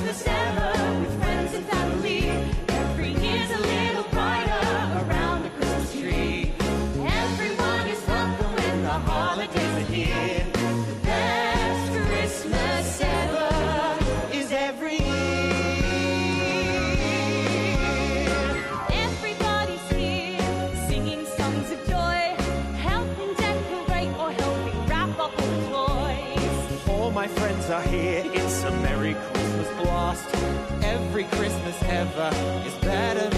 Christmas ever with friends and family. Every year's a little brighter around the Christmas tree. Everyone is welcome when the holidays are here. The best Christmas ever is every year. Everybody's here singing songs of joy, helping decorate or helping wrap up all the toys. All my friends are here, it's a Merry Christmas blast. Every Christmas ever is better than